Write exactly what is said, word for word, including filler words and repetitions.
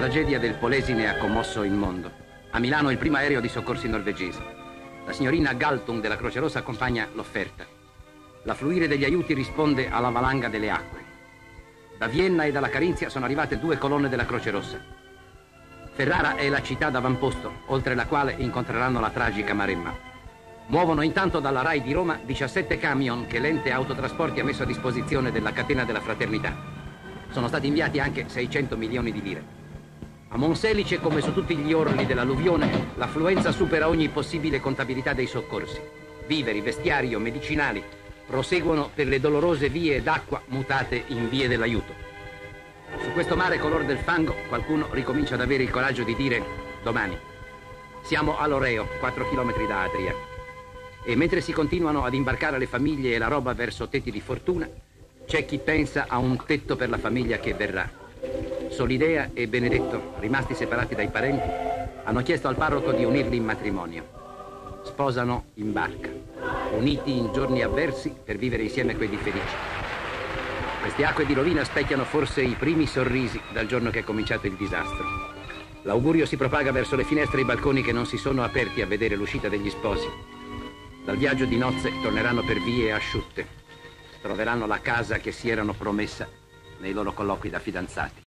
tragedia del Polesine ha commosso il mondo. A Milano il primo aereo di soccorsi norvegesi. La signorina Galtung della Croce Rossa accompagna l'offerta. L'affluire degli aiuti risponde alla valanga delle acque. Da Vienna e dalla Carinzia sono arrivate due colonne della Croce Rossa. Ferrara è la città d'avamposto, oltre la quale incontreranno la tragica Maremma. Muovono intanto dalla RAI di Roma diciassette camion che l'ente autotrasporti ha messo a disposizione della catena della fraternità. Sono stati inviati anche seicento milioni di lire. A Monselice, come su tutti gli orli dell'alluvione, l'affluenza supera ogni possibile contabilità dei soccorsi. Viveri, vestiario, medicinali proseguono per le dolorose vie d'acqua mutate in vie dell'aiuto. Su questo mare color del fango qualcuno ricomincia ad avere il coraggio di dire domani. Siamo a Loreo, quattro chilometri da Adria. E mentre si continuano ad imbarcare le famiglie e la roba verso tetti di fortuna, c'è chi pensa a un tetto per la famiglia che verrà. Solidea e Benedetto, rimasti separati dai parenti, hanno chiesto al parroco di unirli in matrimonio. Sposano in barca, uniti in giorni avversi per vivere insieme quelli felici. Queste acque di rovina specchiano forse i primi sorrisi dal giorno che è cominciato il disastro. L'augurio si propaga verso le finestre e i balconi che non si sono aperti a vedere l'uscita degli sposi. Dal viaggio di nozze torneranno per vie asciutte. Troveranno la casa che si erano promessa nei loro colloqui da fidanzati.